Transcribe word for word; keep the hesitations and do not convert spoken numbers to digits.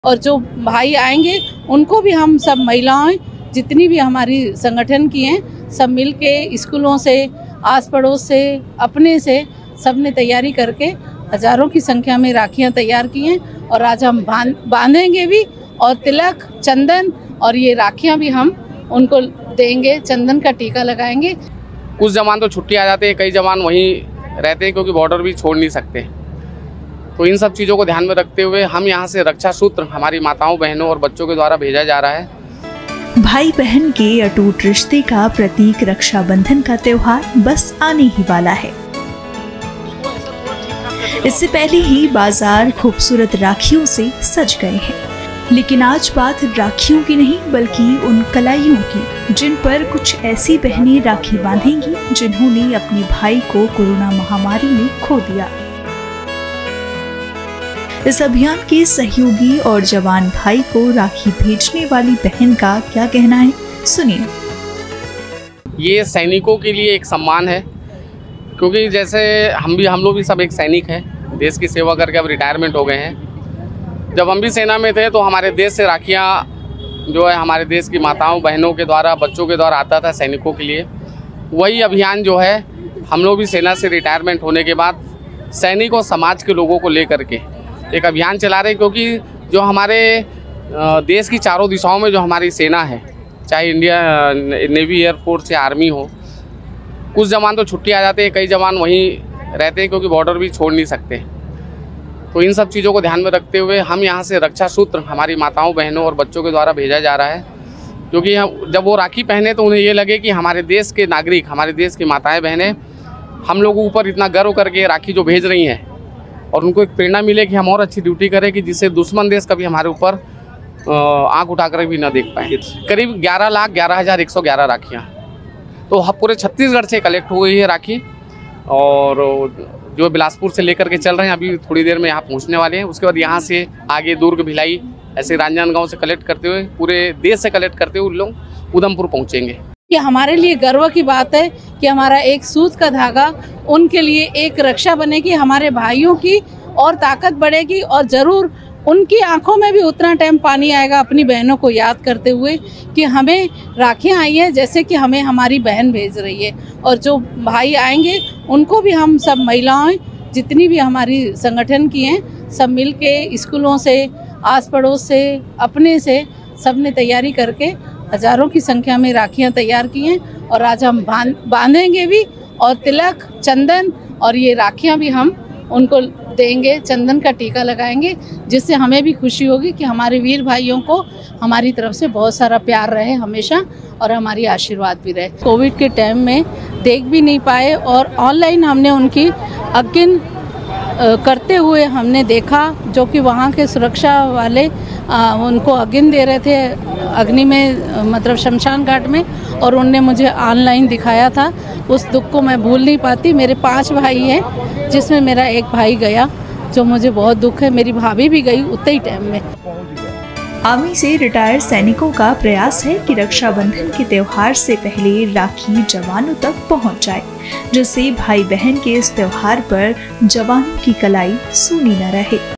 और जो भाई आएंगे उनको भी हम सब महिलाएं जितनी भी हमारी संगठन की हैं सब मिल के स्कूलों से, आस पड़ोस से, अपने से सब ने तैयारी करके हजारों की संख्या में राखियां तैयार की हैं और आज हम बांधेंगे भी और तिलक, चंदन और ये राखियां भी हम उनको देंगे, चंदन का टीका लगाएंगे। कुछ जवान तो छुट्टी आ जाते हैं, कई जवान वहीं रहते हैं क्योंकि बॉर्डर भी छोड़ नहीं सकते। तो इन सब चीज़ों को ध्यान में रखते हुए हम यहाँ से रक्षा सूत्र हमारी माताओं, बहनों और बच्चों के द्वारा भेजा जा रहा है। भाई बहन के अटूट रिश्ते का प्रतीक रक्षाबंधन का त्योहार बस आने ही वाला है। इससे पहले ही बाजार खूबसूरत राखियों से सज गए हैं, लेकिन आज बात राखियों की नहीं बल्कि उन कलाइयों की जिन पर कुछ ऐसी बहनें राखी बांधेंगी जिन्होंने अपने भाई को कोरोना महामारी में खो दिया। इस अभियान के सहयोगी और जवान भाई को राखी भेजने वाली बहन का क्या कहना है, सुनिए। ये सैनिकों के लिए एक सम्मान है, क्योंकि जैसे हम भी हम लोग भी सब एक सैनिक हैं, देश की सेवा करके अब रिटायरमेंट हो गए हैं। जब हम भी सेना में थे तो हमारे देश से राखियाँ जो है हमारे देश की माताओं, बहनों के द्वारा, बच्चों के द्वारा आता था सैनिकों के लिए। वही अभियान जो है हम लोग भी सेना से रिटायरमेंट होने के बाद सैनिक और समाज के लोगों को लेकर के एक अभियान चला रहे हैं, क्योंकि जो हमारे देश की चारों दिशाओं में जो हमारी सेना है, चाहे इंडिया नेवी, एयरफोर्स या आर्मी हो, कुछ जवान तो छुट्टी आ जाते हैं, कई जवान वहीं रहते हैं क्योंकि बॉर्डर भी छोड़ नहीं सकते। तो इन सब चीज़ों को ध्यान में रखते हुए हम यहाँ से रक्षा सूत्र हमारी माताओं, बहनों और बच्चों के द्वारा भेजा जा रहा है, क्योंकि जब वो राखी पहने तो उन्हें ये लगे कि हमारे देश के नागरिक, हमारे देश की माताएँ, बहनें हम लोगों ऊपर इतना गर्व करके राखी जो भेज रही हैं और उनको एक प्रेरणा मिले कि हम और अच्छी ड्यूटी करें कि जिससे दुश्मन देश कभी हमारे ऊपर आंख उठाकर भी ना देख पाए। करीब ग्यारह लाख ग्यारह हज़ार एक सौ ग्यारह राखियाँ तो पूरे छत्तीसगढ़ से कलेक्ट हो गई है राखी, और जो बिलासपुर से लेकर के चल रहे हैं, अभी थोड़ी देर में यहाँ पहुँचने वाले हैं। उसके बाद यहाँ से आगे दुर्ग, भिलाई, ऐसे रांजनगांव से कलेक्ट करते हुए, पूरे देश से कलेक्ट करते हुए लोग उधमपुर पहुँचेंगे। ये हमारे लिए गर्व की बात है कि हमारा एक सूत का धागा उनके लिए एक रक्षा बनेगी, हमारे भाइयों की और ताकत बढ़ेगी और ज़रूर उनकी आंखों में भी उतना टाइम पानी आएगा अपनी बहनों को याद करते हुए कि हमें राखियाँ आई हैं जैसे कि हमें हमारी बहन भेज रही है। और जो भाई आएंगे उनको भी हम सब महिलाएं जितनी भी हमारी संगठन की हैं सब मिल के स्कूलों से, आस पड़ोस से, अपने से सब ने तैयारी करके हजारों की संख्या में राखियां तैयार की हैं और आज हम बांधेंगे भी और तिलक, चंदन और ये राखियां भी हम उनको देंगे, चंदन का टीका लगाएंगे, जिससे हमें भी खुशी होगी कि हमारे वीर भाइयों को हमारी तरफ से बहुत सारा प्यार रहे हमेशा और हमारी आशीर्वाद भी रहे। कोविड के टाइम में देख भी नहीं पाए और ऑनलाइन हमने उनकी अग्नि करते हुए हमने देखा, जो कि वहाँ के सुरक्षा वाले आ, उनको अग्नि दे रहे थे अग्नि में, मतलब शमशान घाट में, और उनने मुझे ऑनलाइन दिखाया था। उस दुख को मैं भूल नहीं पाती। मेरे पांच भाई हैं जिसमें मेरा एक भाई गया, जो मुझे बहुत दुख है। मेरी भाभी भी गई उतने ही टाइम में। आर्मी से रिटायर्ड सैनिकों का प्रयास है कि रक्षाबंधन के त्योहार से पहले राखी जवानों तक पहुंच जाए, जिससे भाई बहन के इस त्योहार पर जवानों की कलाई सूनी न रहे।